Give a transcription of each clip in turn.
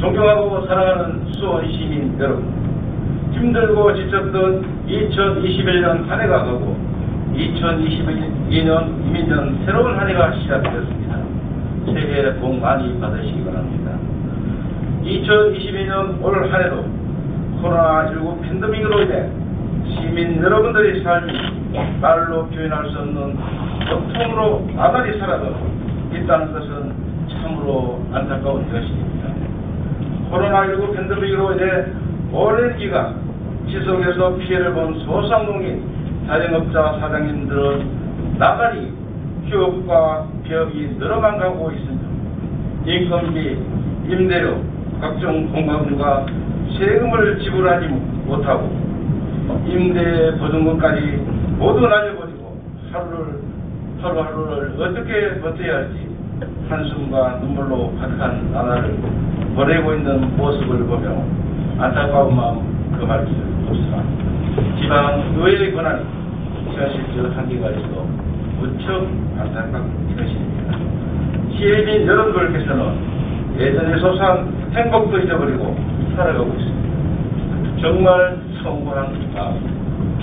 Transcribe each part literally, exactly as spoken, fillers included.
존경하고 사랑하는 수원 시민 여러분, 힘들고 지쳤던 이천이십일 년 한 해가 가고 이천이십이 년 이민년 새로운 한 해가 시작되었습니다. 새해 복 많이 받으시기 바랍니다. 이천이십이 년 올 한 해도 코로나 십구 팬데믹으로 인해 시민 여러분들의 삶이 말로 표현할 수 없는 고통으로 나날이 살아가고 있다는 것은 참으로 안타까운 것입니다. 코로나 십구 팬데믹으로 인해 오랜 기간 지속해서 피해를 본 소상공인 자영업자 사장님들은 나날이 휴업과 폐업이 늘어만 가고 있습니다. 인건비, 임대료, 각종 공과금과 세금을 지불하지 못하고 임대 보증금까지 모두 날려버리고 하루를, 하루하루를 어떻게 버텨야 할지 한숨과 눈물로 가득한 나날을 보내고 있는 모습을 보며 안타까운 마음 금할 수 없으나 지방의회의 권한이 현실적 한계가 있어 무척 안타까운 현실입니다. 시민 여러분들께서는 예전에 소소한 행복도 잊어버리고 살아가고 있습니다. 정말 성공한 마음.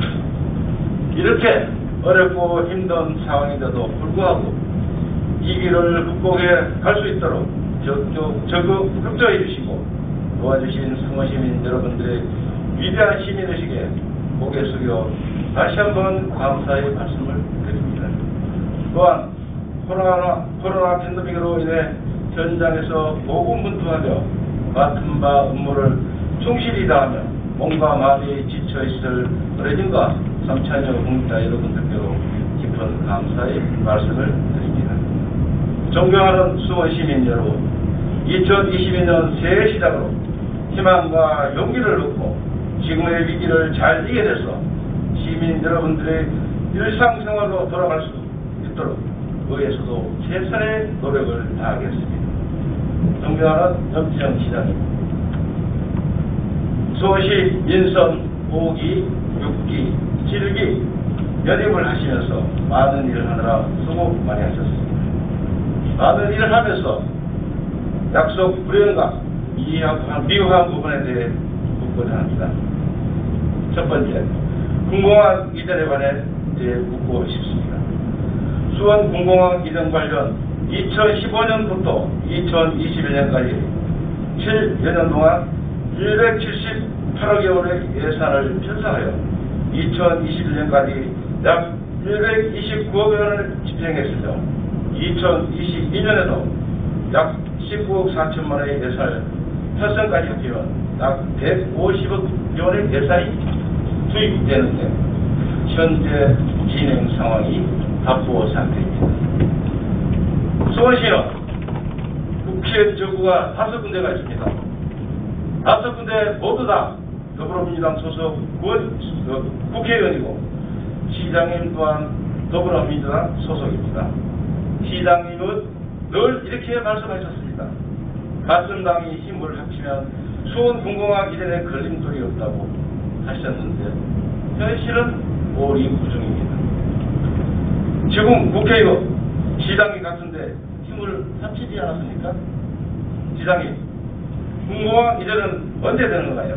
이렇게 어렵고 힘든 상황인데도 불구하고 이 길을 극복해 갈 수 있도록 적극, 적극 협조해 주시고 도와주신 성원시민 여러분들의 위대한 시민의식에 고개 숙여 다시 한번 감사의 말씀을 드립니다. 또한 코로나, 코로나 팬데믹으로 인해 현장에서 고군분투하며 맡은 바 업무를 충실히 다하며 몸과 마음이 지쳐있을 어르신과 삼천여 국민자 여러분들께로 깊은 감사의 말씀을 드립니다. 존경하는 수원시민 여러분, 이천이십이 년 새해 시작으로 희망과 용기를 얻고 지금의 위기를 잘 이겨내서 시민 여러분들의 일상생활로 돌아갈 수 있도록 의회에서도 최선의 노력을 다하겠습니다. 존경하는 염지영 시장님, 수원시 민선 오 기, 육 기, 칠 기 연임을 하시면서 많은 일을 하느라 수고 많이 하셨습니다. 많은 일을 하면서 약속 불행과 미흡한 부분에 대해 묻고자 합니다. 첫 번째, 군공항 이전에 관해 묻고 싶습니다. 수원 군공항 이전 관련 이천십오 년부터 이천이십일 년까지 칠여 년 동안 일백칠십팔억여 원의 예산을 편성하여 이천이십일 년까지 약 일백이십구억 원을 집행했으며 이천이십이 년에도 약 십구억 사천만 원의 예산을 편성까지 합치면 약 백오십억 원의 예산이 투입되는데 현재 진행 상황이 답보 상태입니다. 수원시는 국회 지역구가 다섯 군데가 있습니다. 다섯 군데 모두 다 더불어민주당 소속 국회의원이고 시장님 또한 더불어민주당 소속입니다. 시장님은 늘 이렇게 말씀하셨습니다. 같은 당이 힘을 합치면 수원 군공항 이전에 걸림돌이 없다고 하셨는데 현실은 오리무중입니다. 지금 국회의원, 시장이 같은데 힘을 합치지 않았습니까? 시장님, 군공항 이전은 언제 되는 건가요?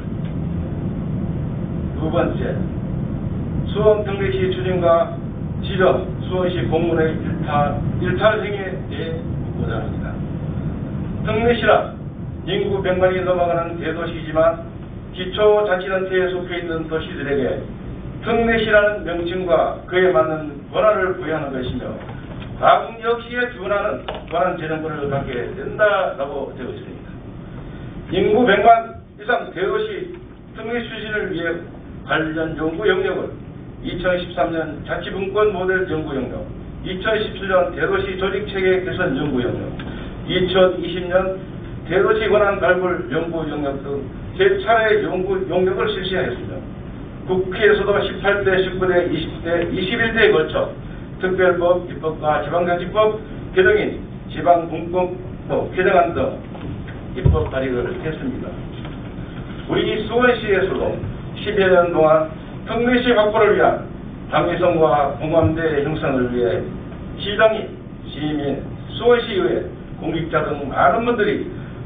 두 번째, 수원 평택시 추진과 지정 수원시 공문의 일탈, 일탈 행위에 대해 묻고자 합니다. 평택시란 인구 백만이 넘어가는 대도시이지만 기초자치단체에 속해있는 도시들에게 평택시라는 명칭과 그에 맞는 권한을 부여하는 것이며 광역시에 준하는 권한재정권을 갖게 된다라고 되어 있습니다. 인구 백만 이상 대도시 평택시 추진을 위해 관련 연구 영역을 이천십삼 년 자치분권 모델 연구 영역, 이천십칠 년 대도시 조직체계 개선 연구 영역, 이천이십 년 대도시 권한 발굴 연구 영역 등 세 차례 연구 영역을 실시하였으며 국회에서도 십팔 대, 십구 대, 이십 대, 이십일 대에 걸쳐 특별법, 입법과 지방자치법 개정인 지방분권법 개정안 등 입법 발의를 했습니다. 우리 수원시에서도 십여 년 동안 평택시 확보를 위한 당위성과 공감대 형성을 위해 시장이, 시민, 수원시의회, 공직자 등 많은 분들이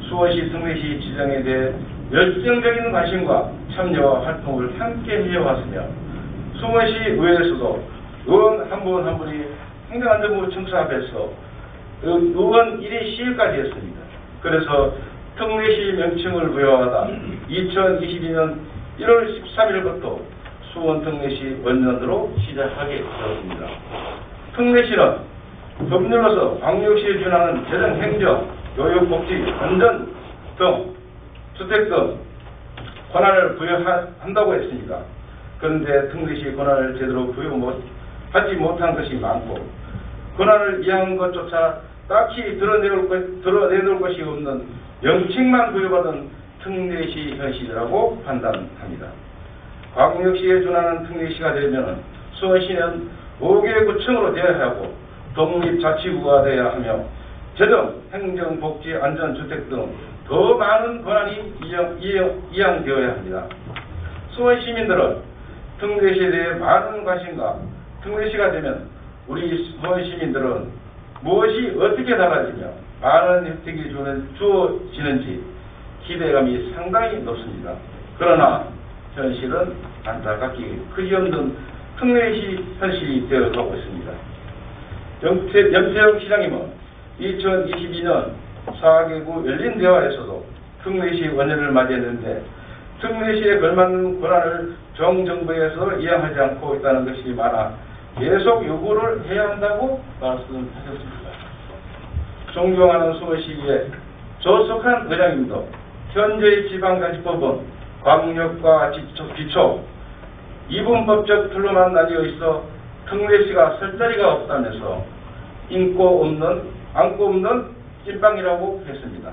수원시 특례시 지정에 대해 열정적인 관심과 참여와 활동을 함께 해왔으며 수원시 의회에서도 의원 한 분 한 분이 행정안전부 청사 앞에서 의원 일 위 시위까지 했습니다. 그래서 특례시 명칭을 부여하다 이천이십이 년 일월 십삼일부터 수원 특례시 원년으로 시작하게 되었습니다. 특례시는 법률로서 광역시에 준하는 재정, 행정, 교육, 복지, 안전 등 주택 등 권한을 부여한다고 했습니다. 그런데 특례시 권한을 제대로 부여하지 못한 것이 많고 권한을 이행한 것조차 딱히 드러내놓을, 것, 드러내놓을 것이 없는 명칭만 부여받은 특례시 현실이라고 판단합니다. 광역시에 준하는 특례시가 되면 수원시는 오 개 구청으로 되어야 하고 독립자치구가 되어야 하며 재정, 행정, 복지, 안전, 주택 등 더 많은 권한이 이양, 이양, 이양되어야 합니다. 수원 시민들은 특례시에 대해 많은 관심과 특례시가 되면 우리 수원 시민들은 무엇이 어떻게 달라지며 많은 혜택이 주어지는지 기대감이 상당히 높습니다. 그러나 현실은 안타깝게 그지없는 특례시 현실이 되어가고 있습니다. 염태, 염태영 시장님은 이천이십이 년 사 개국 열린 대화에서도 특례시 원년을 맞이했는데 특례시에 걸맞는 권한을 정정부에서 이양하지 않고 있다는 것이 많아 계속 요구를 해야 한다고 말씀하셨습니다. 존경하는 수원시의회 조석한 의장님도 현재의 지방자치법은 광역과 기초, 이분법적 틀로만 나뉘어 있어 특례시가 설 자리가 없다면서 인고 없는, 안고 없는 찐빵이라고 했습니다.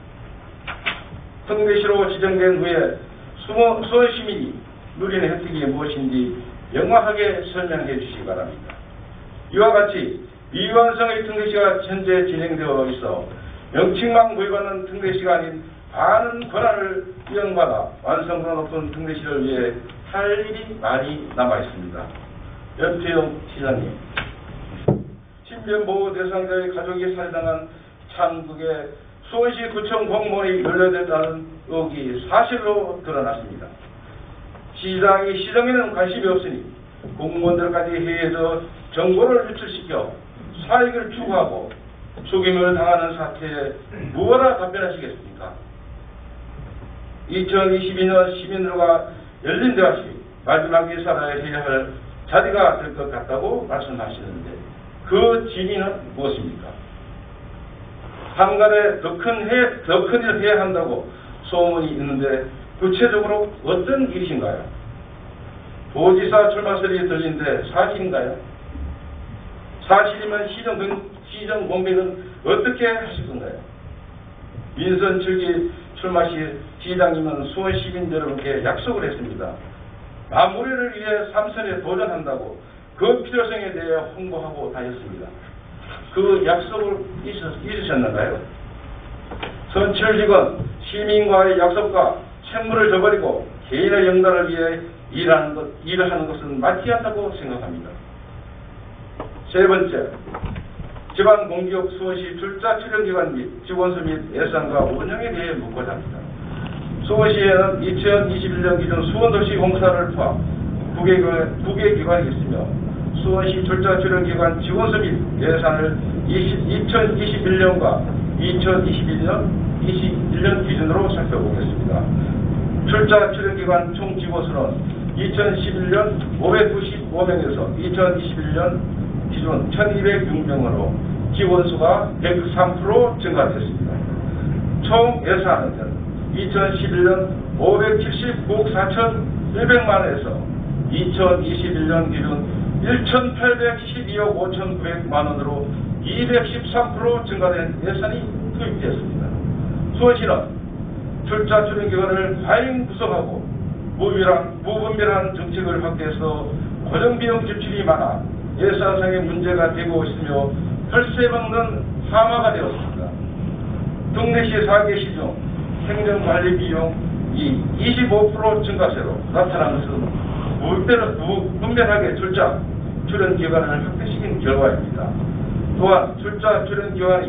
특례시로 지정된 후에 수원, 수원 시민이 누리는 혜택이 무엇인지 명확하게 설명해 주시기 바랍니다. 이와 같이 미완성의 특례시가 현재 진행되어 있어 명칭만 부여받는 특례시가 아닌 많은 권한을 이용받아 완성도가 높은 특례시를 위해 할 일이 많이 남아 있습니다. 염태영 시장님, 신변보호 대상자의 가족이 살해당한 창북의 수원시 구청 공무원이 연루됐다는 의혹이 사실로 드러났습니다. 시장이 시정에는 관심이 없으니 공무원들까지 해외에서 정보를 유출시켜 사익을 추구하고 죽임을 당하는 사태에 무엇라 답변하시겠습니까? 이천이십이 년 시민들과 열린 대화 시 마지막 인사를 해야 할 자리가 될 것 같다고 말씀하시는데 그 진위는 무엇입니까? 한간에 더 큰 해, 더 큰 일을 해야 한다고 소문이 있는데 구체적으로 어떤 일이신가요? 도지사 출마 소리 들리는데 사실인가요? 사실이면 시정, 시정 공백은 어떻게 하실 건가요? 민선 칠 기 출마 시 시장님은 수원 시민 여러분께 약속을 했습니다. 마무리를 위해 삼선에 도전한다고 그 필요성에 대해 홍보하고 다녔습니다. 그 약속을 잊으셨는가요? 선출직은 시민과의 약속과 책무를 저버리고 개인의 영달을 위해 일하는 것, 일을 하는 것은 맞지 않다고 생각합니다. 세 번째, 지방공기업 수원시 출자 출연기관 및 직원수 및 예산과 운영에 대해 묻고자 합니다. 수원시에는 이천이십일 년 기준 수원도시 공사를 포함 구 개 기관이 있으며 수원시 출자 출연기관 직원수 및 예산을 이천이십일 년과 이천이십일 년, 이십일 년 기준으로 살펴보겠습니다. 출자 출연기관 총 직원수는 이천십일 년 오백구십오 명에서 이천이십일 년 기준 천이백육 명으로 직원수가 백삼 퍼센트 증가됐습니다. 총 예산은 이천십일 년 오백칠십구억 사천일백만 원에서 이천이십일 년 기준 천팔백십이억 오천구백만 원으로 이백십삼 퍼센트 증가된 예산이 투입되었습니다. 수원시는 출자 출연기관을 과잉 구성하고 무분별한, 무분별한 정책을 확대해서 고정비용 지출이 많아 예산상의 문제가 되고 있으며 혈세 먹는 하마가 되었습니다. 특례시 사 개 시 중 행정관리 비용이 이십오 퍼센트 증가세로 나타난 것은 무분별하게 출자 출연기관을 확대시킨 결과입니다. 또한 출자 출연기관이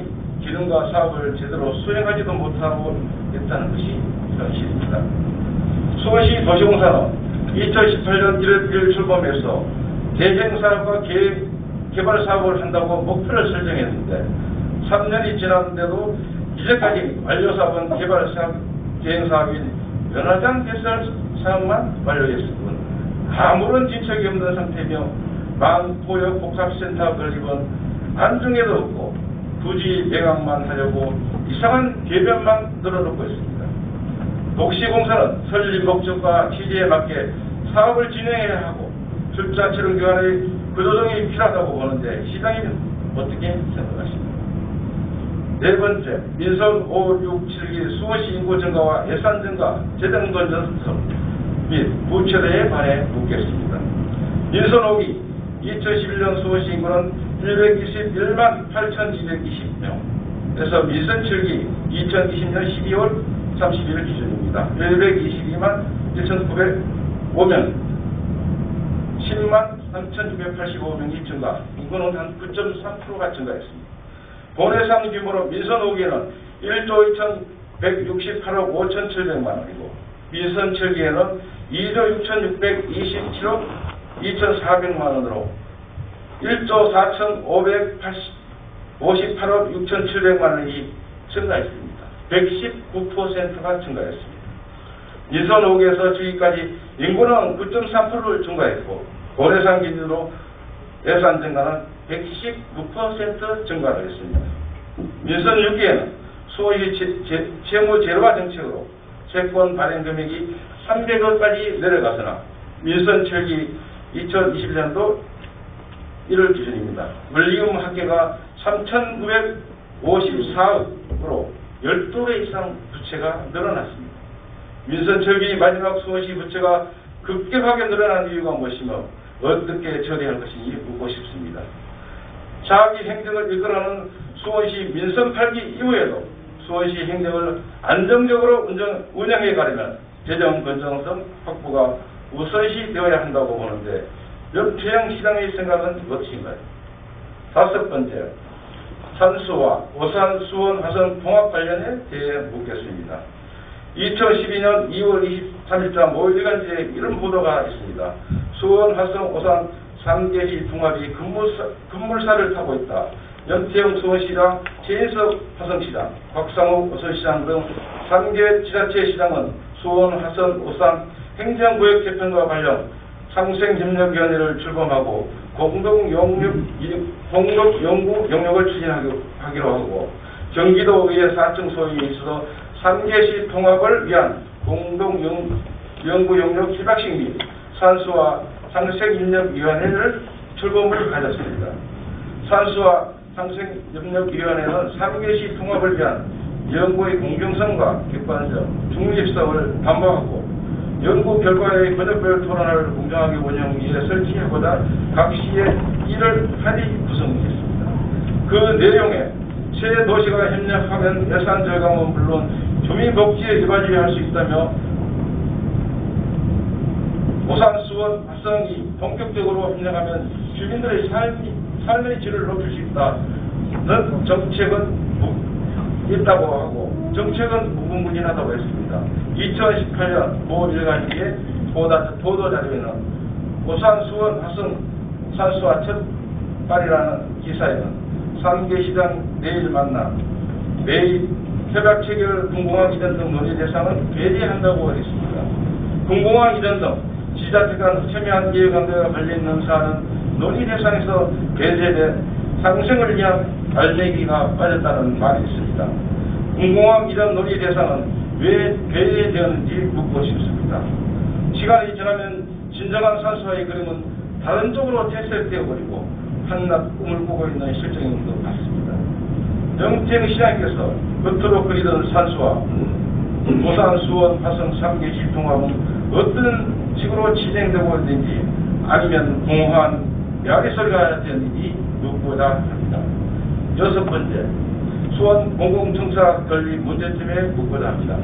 기능과 사업을 제대로 수행하지도 못하고 있다는 것이 현실입니다. 수원시 도시공사는 이천십팔 년 일월 일 일 출범해서 대행사업과 계획, 개발 사업을 한다고 목표를 설정했는데 삼 년이 지났는데도 이제까지 완료사업은 개발사업, 대행사업인 연화장 개설 사업만 완료했을 뿐 아무런 진척이 없는 상태며 망포역 복합센터 건립은 안중에도 없고 부지 매각만 하려고 이상한 개변만 늘어놓고 있습니다. 도시공사는 설립 목적과 취지에 맞게 사업을 진행해야 하고 출자 체력 기관의 구조정이 필요하다고 보는데 시장님은 어떻게 생각하십니까? 네 번째, 민선 오, 육, 칠 기 수원시 인구 증가와 예산 증가, 재정 건전성 및 부채도에 관해 묻겠습니다. 민선 오 기 이천십일 년 수원시 인구는 일백이십일만 팔천이백이십 명에서 민선 칠 기 이천이십 년 십이월 삼십일 기준입니다. 일백이십이만 일천구백오 명, 십만 삼천육백팔십오 명이 증가, 인구는 한 구 점 삼 퍼센트가 증가했습니다. 본예산 규모로 민선 오 기에는 일조 이천백육십팔억 오천칠백만 원이고 민선 칠 기에는 이조 육천육백이십칠억 이천사백만 원으로 일조 사천오백오십팔억 육천칠백만 원이 증가했습니다. 백십구 퍼센트가 증가했습니다. 민선 오 기에서 칠 기까지 인구는 구 점 삼 퍼센트를 증가했고 본예산 기준으로 예산 증가는 백십구 퍼센트 증가를 했습니다. 민선 육 기에는 수원시 채무 제로화 정책으로 채권 발행 금액이 삼백억까지 내려가서나 민선 칠 기 이천이십일 년도 일월 기준입니다. 원리금 합계가 삼천구백오십사억으로 열두 배 이상 부채가 늘어났습니다. 민선 칠 기 마지막 수원시 부채가 급격하게 늘어난 이유가 무엇이며 어떻게 처리할 것인지 묻고 싶습니다. 자기 행정을 이끌어가는 수원시 민선 팔 기 이후에도 수원시 행정을 안정적으로 운영, 운영해 가려면 재정 건전성 확보가 우선시 되어야 한다고 보는데 연태영 시장의 생각은 무엇인가요? 다섯 번째, 산수와 오산, 수원, 화성 통합 관련에 대해 묻겠습니다. 이천십이 년 이월 이십삼일자 모일간지에 이런 보도가 있습니다. 수원, 화성, 오산 삼 개시 통합이 급물사, 급물살을 타고 있다. 연태영 수원시장, 최인석 화성시장, 곽상욱 오산시장 등 삼 개 지자체 시장은 수원, 화성, 오산 행정구역 개편과 관련 상생협력위원회를 출범하고 공동연구 영역을 추진하기로 하고 경기도의회 사청 소위에 있어서 삼 개시 통합을 위한 공동연구 영역 희박식 및 산수와 상생협력위원회를 출범을 가졌습니다. 산수와 상생협력위원회는 삼 개시 통합을 위한 연구의 공정성과 객관적, 중립성을 담보하고 연구 결과의 번역별 토론을 공정하게 운영 위해 설치하고자 각 시에 이를 합의 구성했습니다. 그 내용에 새 도시가 협력하면 예산 절감은 물론 주민복지에 이바지를 할 수 있다며 오산, 수원, 화성이 본격적으로 협력하면 주민들의 삶이, 삶의 질을 높일 수 있다는 정책은 있다고 하고 정책은 무궁무진하다고 했습니다. 이천십팔 년 모 일간지의 보도자료에는 오산, 수원, 화성 산수와 첫 발이라는 기사에는 삼 개 시장 내일 만나 매일 협약 체결 공공항 이전 등 논의 대상은 배제한다고 했습니다. 공공항 이전 등 지자체 간 첨예한 이해관계가 걸려있는 사안은 논의 대상에서 배제돼 상생을 위한 알맹이가 빠졌다는 말이 있습니다. 공공항 이전 논의 대상은 왜 배제되었는지 묻고 싶습니다. 시간이 지나면 진정한 산수화의 그림은 다른 쪽으로 퇴색되어 버리고 한낱 꿈을 꾸고 있는 실정인 것 같습니다. 정태영 시장님께서 겉으로 그리던 산수화, 오산, 수원, 화성 삼 개시 통합은 어떤 식으로 진행되고 있는지 아니면 공허한 메아리 소리가 되는지 묻고자 합니다. 여섯 번째, 수원 공공청사 건립 문제점에 묻고자 합니다.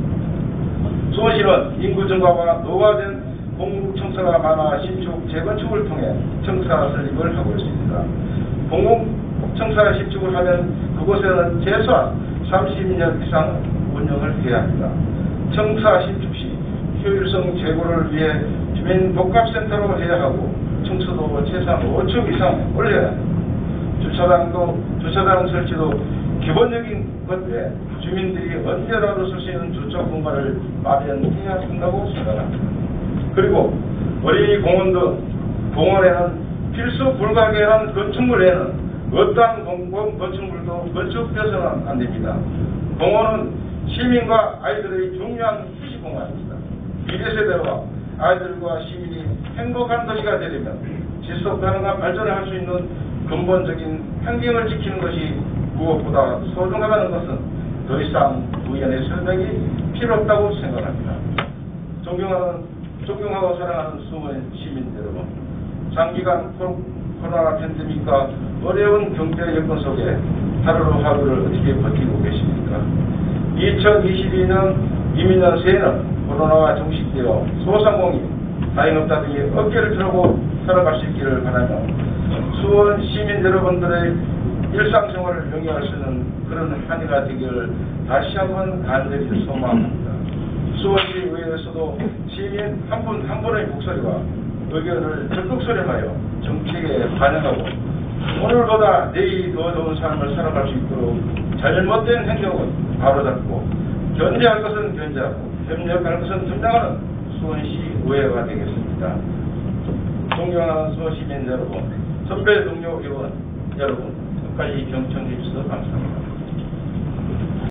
수원시는 인구 증가와 노화된 공공청사가 많아 신축, 재건축을 통해 청사 설립을 하고 있습니다. 공공, 청사 신축을 하면 그곳에는 최소한 삼십 년 이상 운영을 해야 합니다. 청사 신축 시 효율성 제고를 위해 주민 복합센터로 해야 하고 청소도 최소한 오 층 이상 올려야 합니다. 주차장도 주차장 설치도 기본적인 것에 주민들이 언제라도 쓸 수 있는 주차 공간을 마련해야 한다고 생각합니다. 그리고 어린이 공원도 공원에는 필수 불가결한 건축물에는 어떠한 공공 건축물도 건축돼서는 안 됩니다. 공원은 시민과 아이들의 중요한 휴식 공간입니다. 미래 세대와 아이들과 시민이 행복한 도시가 되려면 지속 가능한 발전을 할 수 있는 근본적인 환경을 지키는 것이 무엇보다 소중하다는 것은 더 이상 부연의 설명이 필요 없다고 생각합니다. 존경하는, 존경하고 사랑하는 수많은 시민 여러분, 장기간 코로나 팬데믹과 어려운 경제 여건 속에 하루로 하루를 어떻게 버티고 계십니까? 이천이십이 년 이민년 새해는 코로나와 종식되어 소상공인, 자영업자 등이 어깨를 들고 살아갈 수 있기를 바라며 수원 시민 여러분들의 일상생활을 영위할 수 있는 그런 한 해가 되기를 다시 한번 간절히 소망합니다. 수원시 의회에서도 시민 한 분 한 분의 목소리와 의견을 적극 수렴하여 정책에 반영하고 오늘보다 내일이 더 좋은 삶을 살아갈 수 있도록 잘못된 행동은 바로잡고 견제할 것은 견제하고 협력할 것은 협력하는 수원시 의회가 되겠습니다. 존경하는 수원시민 여러분, 선배 동료 의원 여러분, 끝까지 경청해 주셔서 감사합니다.